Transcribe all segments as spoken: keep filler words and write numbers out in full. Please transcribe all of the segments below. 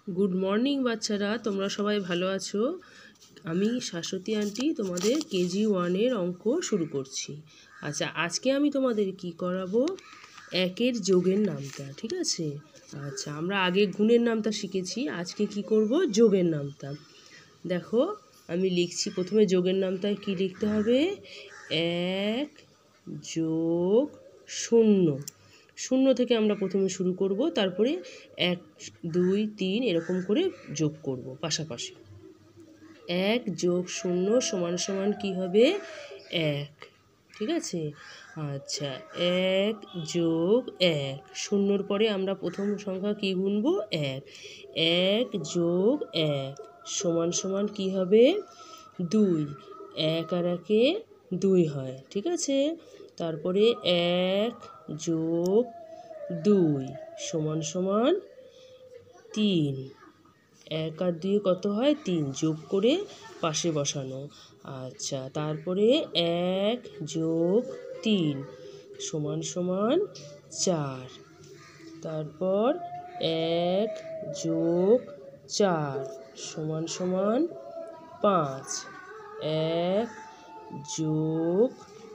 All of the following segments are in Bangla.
গুড মর্নিং বাচ্চারা, তোমরা সবাই ভালো আছো? আমি শাশ্বতী আন্টি তোমাদের কেজি ওয়ানের অঙ্ক শুরু করছি। আচ্ছা, আজকে আমি তোমাদের কি করাবো? একের যোগের নামতা, ঠিক আছে? আচ্ছা, আমরা আগে গুণের নামতা শিখেছি, আজকে কি করব? যোগের নামতা। দেখো আমি লিখছি, প্রথমে যোগের নামতায় কি লিখতে হবে? এক যোগ শূন্য। শূন্য থেকে আমরা প্রথমে শুরু করব, তারপরে এক দুই তিন এরকম করে যোগ করব পাশাপাশি। এক যোগ শূন্য সমান সমান কী হবে? এক, ঠিক আছে? আচ্ছা, এক যোগ এক, শূন্যর পরে আমরা প্রথম সংখ্যা কী গুনব? এক। এক যোগ এক সমান সমান কী হবে? দুই। এক আর একে দুই হয়, ঠিক আছে? তারপরে এক যোগ দুই সমান সমান তিন। এক আর দুই কত হয়? তিন, যোগ করে পাশে বসানো। আচ্ছা, তারপরে এক যোগ তিন সমান সমান চার। তারপর এক যোগ চার সমান সমান পাঁচ। এক যোগ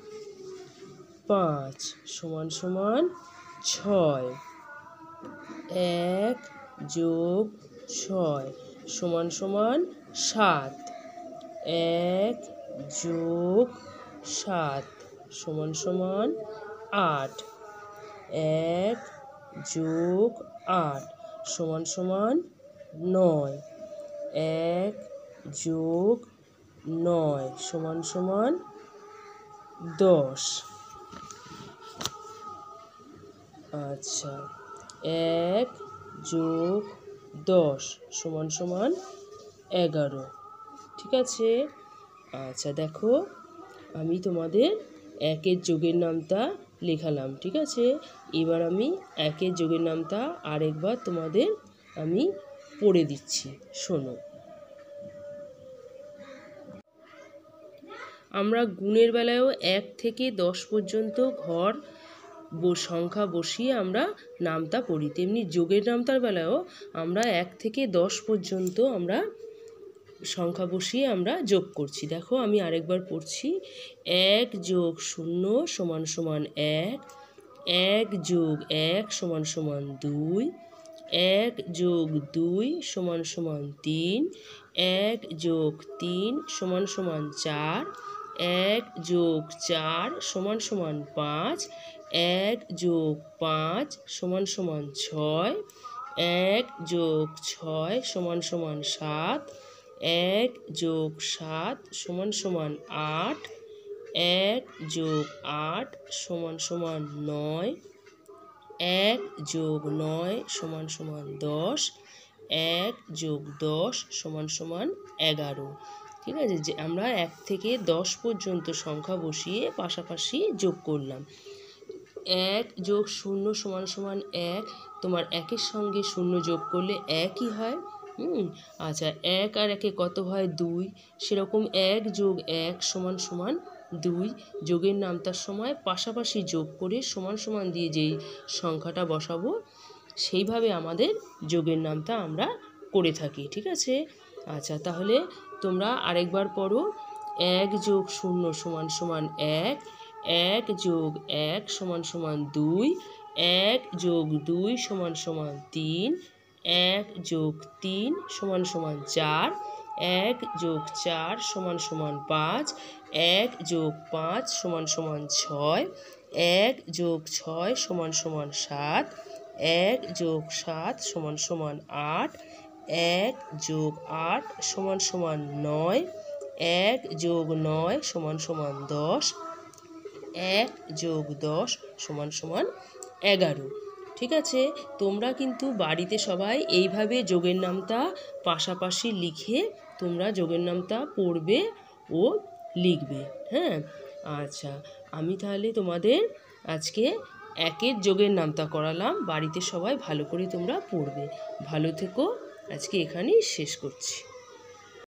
পাঁচ সমান সমান ছয়। এক যোগ ছয় সমান সমান সাত। এক যোগ সাত সমান সমান আট। এক যোগ আট সমান সমান নয়। এক যোগ নয় সমান সমান দশ। আচ্ছা, এক যোগ দশ সমান সমান এগারো, ঠিক আছে? আচ্ছা, দেখো আমি তোমাদের একের যোগের নামতা লেখালাম, ঠিক আছে? এবার আমি একের যোগের নামতা আরেকবার তোমাদের আমি পড়ে দিচ্ছি, শোনো। আমরা গুণের বেলায়ও এক থেকে দশ পর্যন্ত ঘর সংখ্যা বসিয়ে আমরা নামতা পড়ি, তেমনি যোগের নামতার বেলায়ও আমরা এক থেকে দশ পর্যন্ত আমরা সংখ্যা বসিয়ে আমরা যোগ করছি। দেখো আমি আরেকবার পড়ছি। এক যোগ শূন্য সমান সমান এক। এক যোগ এক সমান সমান দুই। এক যোগ দুই সমান সমান তিন। এক যোগ তিন সমান সমান চার। এক যোগ চার সমান সমান পাঁচ। এক যোগ পাঁচ সমান সমান ছয়। এক যোগ ছয় সমান সমান সাত। এক যোগ সাত সমান সমান আট। এক যোগ আট সমান সমান নয়। এক যোগ নয় সমান সমান দশ। এক যোগ দশ সমান সমান এগারো, ঠিক আছে? যে আমরা এক থেকে দশ পর্যন্ত সংখ্যা বসিয়ে পাশাপাশি যোগ করলাম। এক যোগ শূন্য সমান সমান এক। তোমার একের সঙ্গে শূন্য যোগ করলে একই হয়। হুম আচ্ছা, এক আর একে কত হয়? দুই। সেরকম এক যোগ এক সমান সমান দুই। যোগের নামতার সময় পাশাপাশি যোগ করে সমান সমান দিয়ে যেই সংখ্যাটা বসাবো সেইভাবে আমাদের যোগের নামতা আমরা করে থাকি, ঠিক আছে? আচ্ছা, তাহলে তোমরা আরেকবার পড়ো। এক যোগ শূন্য সমান সমান এক। এক যোগ এক সমান সমান দুই। এক যোগ দুই সমান সমান তিন। এক যোগ তিন সমান সমান চার। এক যোগ চার সমান সমান পাঁচ। এক যোগ পাঁচ সমান সমান ছয়। এক যোগ ছয় সমান সমান সাত। এক যোগ সাত সমান সমান আট। এক যোগ আট সমান সমান নয়। এক যোগ নয় সমান সমান দশ। এক যোগ দশ সমান সমান এগারো, ঠিক আছে? তোমরা কিন্তু বাড়িতে সবাই এইভাবে যোগের নামতা পাশাপাশি লিখে তোমরা যোগের নামতা পড়বে ও লিখবে, হ্যাঁ? আচ্ছা, আমি তাহলে তোমাদের আজকে একের যোগের নামতা করালাম, বাড়িতে সবাই ভালো করে তোমরা পড়বে। ভালো থেকো, আজকে এখানেই শেষ করছি।